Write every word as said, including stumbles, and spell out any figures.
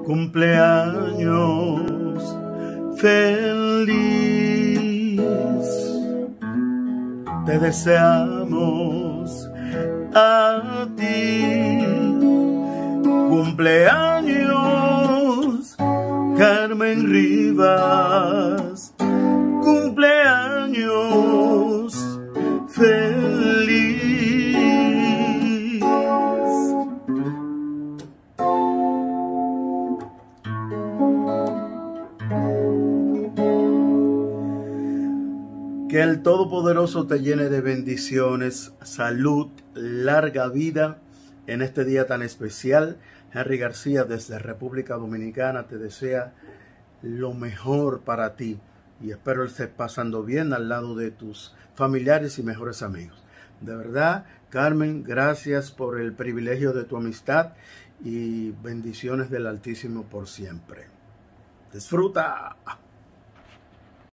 Cumpleaños feliz, te deseamos a ti. Cumpleaños Carmen Rivas, cumpleaños feliz. Que el Todopoderoso te llene de bendiciones, salud, larga vida en este día tan especial. Henry García desde República Dominicana te desea lo mejor para ti y espero estés pasando bien al lado de tus familiares y mejores amigos. De verdad, Carmen, gracias por el privilegio de tu amistad y bendiciones del Altísimo por siempre. Disfruta.